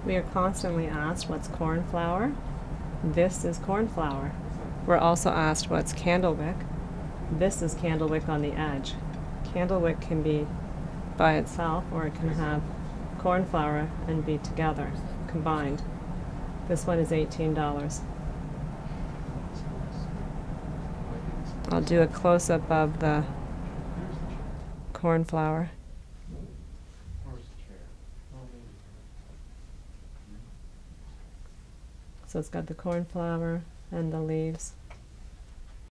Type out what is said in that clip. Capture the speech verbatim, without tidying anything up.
We are constantly asked what's cornflower. This is cornflower. We're also asked what's candlewick. This is candlewick on the edge. Candlewick can be by itself, or it can have cornflower and be together, combined. This one is eighteen dollars. I'll do a close-up of the cornflower. So it's got the cornflower and the leaves.